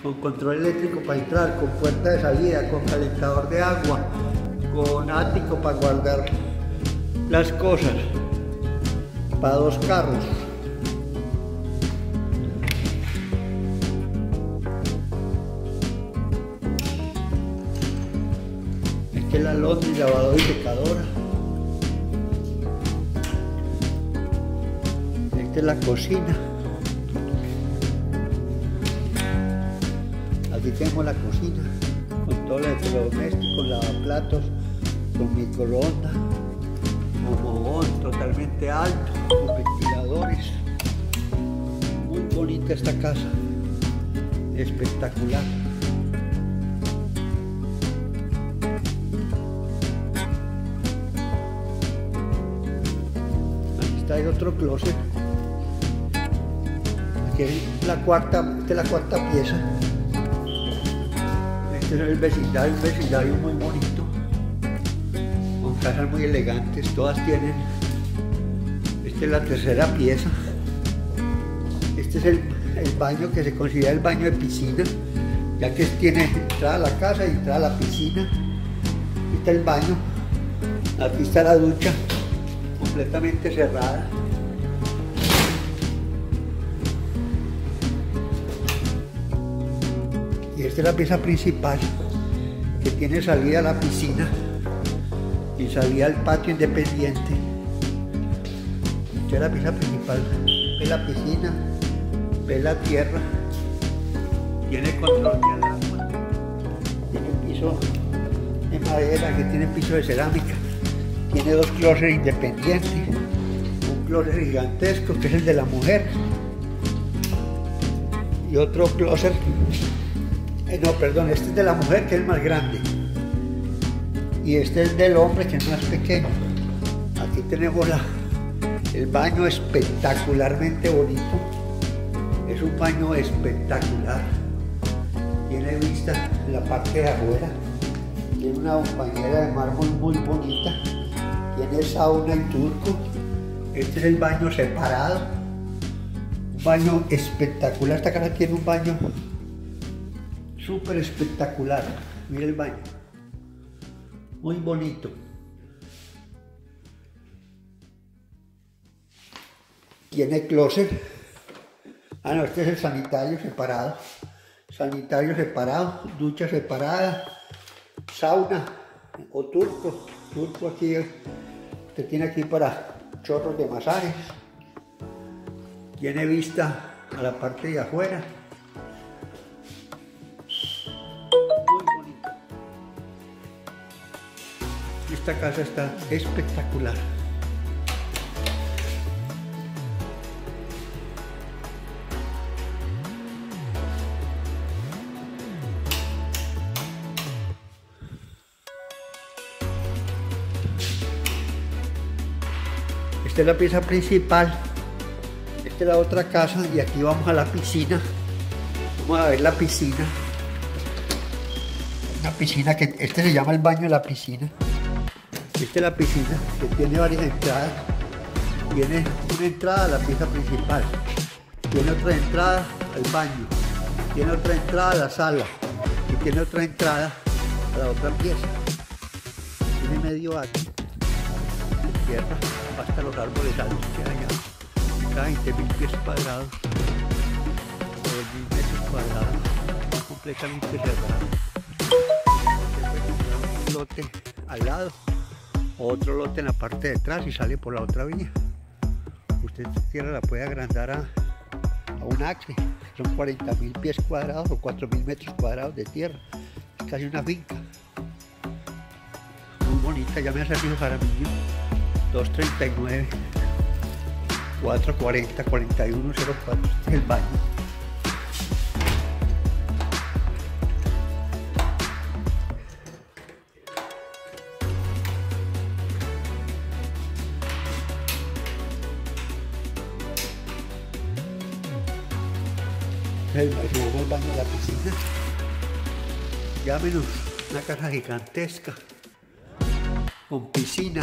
con control eléctrico para entrar, con puerta de salida, con calentador de agua, con ático para guardar las cosas, para 2 carros. Este es la laundry, lavadora y secadora. Esta es la cocina. Aquí tenemos la cocina con todo el electrodoméstico, lavaplatos, con microondas, con fogón totalmente alto, con ventiladores. Muy bonita esta casa, espectacular. Aquí está el otro closet. Aquí es la cuarta pieza. Este es el vecindario, un vecindario muy bonito, con casas muy elegantes, todas tienen. Esta es la tercera pieza. Este es el baño que se considera el baño de piscina, ya que tiene entrada a la casa y entrada a la piscina. Aquí está el baño, aquí está la ducha, completamente cerrada. Y esta es la pieza principal, que tiene salida a la piscina y salida al patio independiente. Esta es la pieza principal, ve la piscina, ve la tierra, tiene control de agua, tiene piso de madera, que tiene piso de cerámica, tiene 2 closets independientes, un closet gigantesco que es el de la mujer y otro closet. No, perdón, este es de la mujer, que es el más grande, y este es del hombre, que es más pequeño. Aquí tenemos el baño, espectacularmente bonito. Es un baño espectacular. Tiene vista en la parte de afuera. Tiene una bañera de mármol muy bonita. Tiene sauna y turco. Este es el baño separado. Un baño espectacular. Esta casa tiene un baño súper espectacular. Mira el baño, muy bonito. Tiene closet. No, este es el sanitario separado. Sanitario separado, ducha separada, sauna o turco. Turco aquí, usted tiene aquí para chorros de masajes. Tiene vista a la parte de afuera. Esta casa está espectacular. Esta es la pieza principal. Esta es la otra casa y aquí vamos a la piscina. Vamos a ver la piscina. Una piscina que este se llama el baño de la piscina. Esta es la piscina, que tiene varias entradas. Tiene una entrada a la pieza principal, tiene otra entrada al baño, tiene otra entrada a la sala y tiene otra entrada a la otra pieza. Tiene medio atrio, tierra, hasta los árboles altos que hay allá. Cada 20.000 pies cuadrados, 2.000 metros cuadrados, completamente cerrado. Un lote al lado, otro lote en la parte de atrás y sale por la otra vía. Usted esta tierra la puede agrandar a un acre, son 40.000 pies cuadrados o 4.000 metros cuadrados de tierra. Es casi una finca. Muy bonita, ya me ha servido Jaramillo. 239 440 4104, este es el baño. El baño de la piscina. Llámenos, una casa gigantesca con piscina,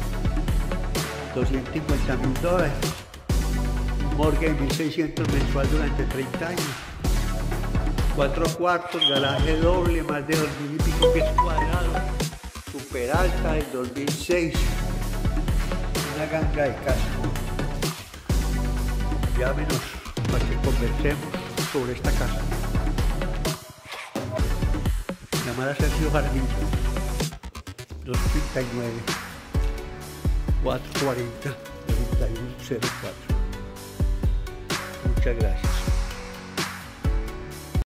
$250.000, un mortgage de $1.600 mensual durante 30 años. 4 cuartos, garaje doble, más de 2.000 y pico pies cuadrados, super alta del 2006, una ganga de casa. Llámenos para que conversemos sobre esta casa. Llamar a Sergio Jardín, 239 440 3104. Muchas gracias.